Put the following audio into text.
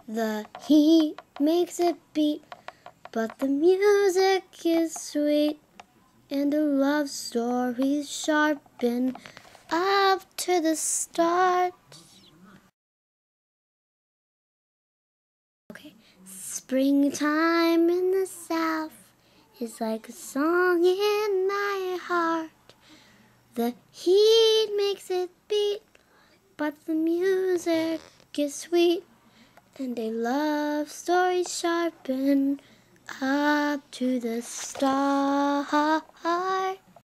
The heat makes it beat, but the music is sweet, and the love story's sharpen up to the start. Okay, springtime in the south is like a song in my heart. The heat makes it beat, but the music is sweet, and a love story sharpen up to the start.